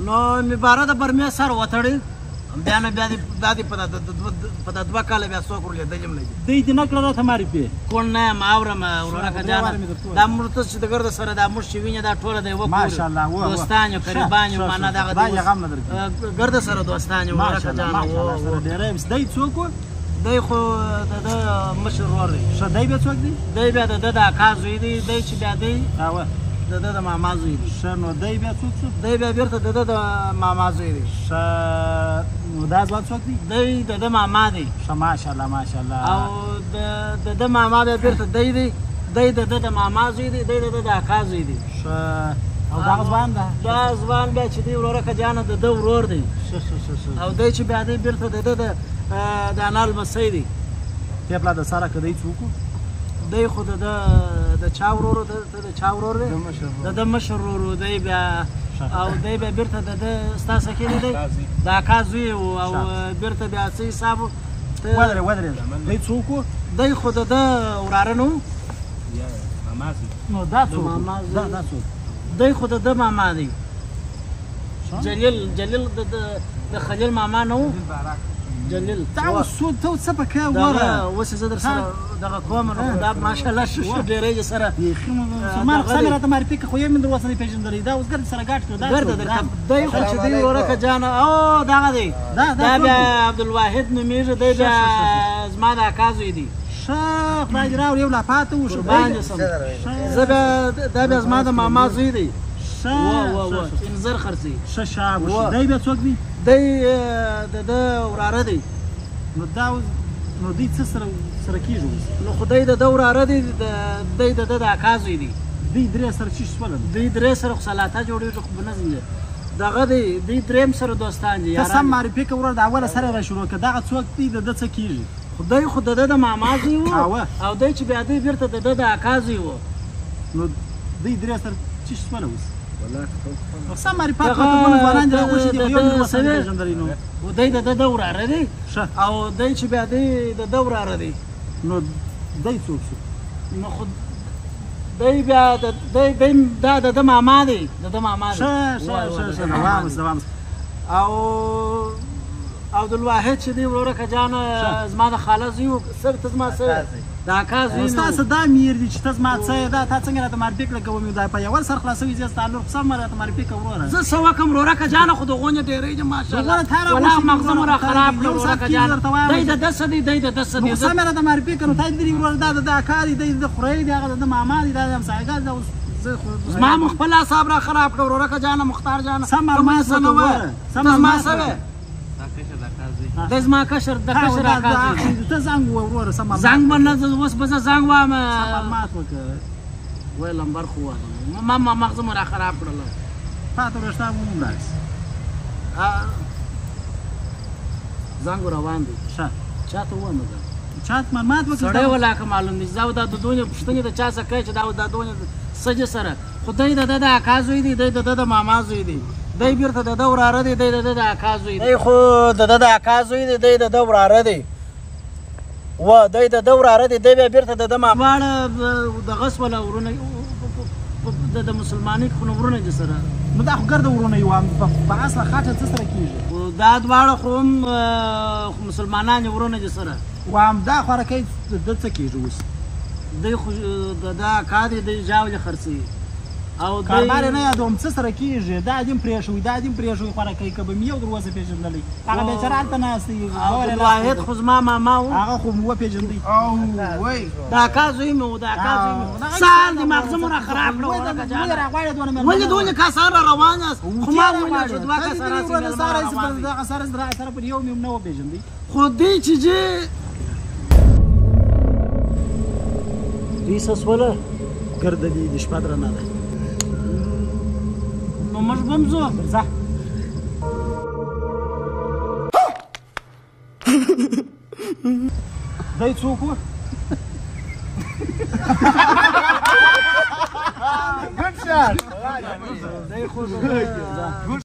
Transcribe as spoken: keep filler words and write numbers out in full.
نو مې باره د برمې سر وتړی بیا نه بیا دې بیا دې په دا دوه کاله بیا څوک ورلیدلي هم نه دي دی دې نه کړه راته معرفي کوڼ نه یم اورم ورورکه جانه دا موږ ته چې د ګرده سره دا موږ چې وینې دا ټوله دی ماشاءالله دوستان یو قریبان یو معنا دغه دا یې غم نه درکړي ګرده سره دوستان یو ورورکه جانه ډېری دی څوک و دی خو د ده مشر ورور دی ښه دی بیا څوک دی دی بیا د ده د اکا زوی دی دی چې بیا دی اوه د ده د ماما زوی دی ښه نو دی بیا څوک شو دی بیا بېرته د ده د ماما زوی دی ښه نو دا ځوان څوک دی دی د ده ماما دی ښه ماشاءالله ماشاءالله او د ده ماما بیا بېرته دی دی دی د ده د ماما زوی دی دی د ده د اکا زوی دی ښه او دغه ځوان ده دا ځوان بیا چې دی ورورکه جانه د ده ورور دی ښه ښه ښه او دی چې بیا دی بېرته د ده د د انا لمسی دی پیپلا د سره که دی څوک دی خو د ده د چا ورور ته د چا ورور دی د ده مشر ورور دی بیا او دی بیا بېرته د ده ستا څه کې دی د اکا زوی و او بېرته بیا څه حساب ودرې ودرې دی څوک و دی خو د ده وراره نه و نو دا څوک دا څوک دی خو د ده ماما دی جلیل جلیل د خلیل ماما نه و جلیل دا اوس ته څه په کې وره اوس زه در سره دغه کوم نو دا ماشاءالله ښه ډېری یې سره بیخي مسلمان سمې راته معرفي که خو یې من در اوسه نه پېژندلی دا اوس ګرد سره ګاډ کړو ګرده درته دی خو چې دی ورورکه جانه او دغه دی دا بیا عبدالواحد نومېږي دی بیا زما د اکا زوی دی ښه خدای دې راوړي یو لا پاته و ښه باندې سم زه بیا دا بیا زما د ماما زوی دی ښه انځر خرڅوي ښه شاب دی بیا څوک دی دی د ده وراره دی نو دا نو دوی څه سره سره کېږي اوس نو خو دی د ده وراره دی دی د ده د اکا زوی دی دوی درې سره چی شول دوی درې سره خو سلاته جوړېږي خو به نظم دی دغه دی دوی درېیم سره دوستان دي ته سم معرفي که ورور د اوله سره را شروع که دغه څوک دی د ده څه کېږي خو دی خو د ده د ماما زوی و او دی چې بیا دی بېرته د ده د اکا زوی و نو دوی درې سره چی شول اوس سم معرفت کوه ته ځوانان دي راغوښتي دي یو بل وسه پېژندلی نو دی د ده د وراره دی ښه او دی چې بیا دی د ده وراره دی نو دی څوک شو نو خو دی بیا دی دا د ده ماما دی د ده ماما دی ښه ښه ښه ښه دوامس دوامس او عبدالواحد چې دی ورورکه جانه زما د خاله زوی و سر ته زما څه د اکا زوی ستاسو دا میر دي چې ته زما څه یې دا تا څنګه راته معرفي کړه که ومې دا په یول سر خلاصوي زه ستا لور سم راته معرفي کړه وروره زه څه وکړم ورورکه جانه خو د غونې ډېری دي ماشاءالله ولا مغزه مو را خراب کړه ورورکه جانه دی د ده څه دی دی د ده څه دی نو سم یې راته معرفي کړه نو تا دې وروره دا د ده اکا دی دی د خورۍ دی هغه د ده ماما دی دا د همسایهګر دی اوس زما مو خپل اعصاب را خراب کړه ورورکه جانه مختار جانه سم معلومات ورته ووایه سم زما څه وې د زما کشر د کشر اکا زوی ته زنګ وروره سم زنګ به نه اوس به زه زنګ وایم معلومات وکړه وایي لمبر خو وایم ما ما مغزه مو را خراب کړله پاته وریښتان مو ولاړ زنګ روان دی ښه چاته ووایم زه چاته معلومات وکړه سړی ولا که معلوم دي دا دا د دونې پوښتنې د چا څه کوي چې دا دا دونې سجې سره خو دی د ده د اکا زوی دی دی د ده د ماما زوی دی دی بېرته د ده وراره دی دی د ده د اکا زوی دی خو د ده د اکا زوی دی دی د ده وراره دی و دی د ده وراره دی دی بیا بېرته د ده دواړه دغه سوله ورونه د مسلمانۍ خو نو ورونه دي سره نو دا خو ګرده ورونه یو په اصله خاټه څه سره کېږي دا دواړه خو هم مسلمانان ورونه دي سره وام دا خوارکی د ده څه کېږي اوس دی خو د ده اکا دی دی ژاولې خرڅوي او کاربار یې نه یادوم څه سره کېږي دا دې هم پرېښوي دا دې هم پرېښوي خوارکی که به مې یو در اوسه پېژندلی هغه بیچاره هلته ناست دی عبدالواحد خو زما ماما و هغه خو مې وپېژندی د اکا زوی مې و د اکا زوی مې سهار دې مغزه مو را خراب کړه ورکه جانه ولې دونه کسان را روان یاست خو ما وویل چې دوه کسه راسي دغه سره سره پر یو مې هم نه وپېژندی خو دی چې ځې دوی څه سوله ګرده دي د شپه درنه ده نو موږ به هم ځو ځه دی څوک و Good shot. دی خو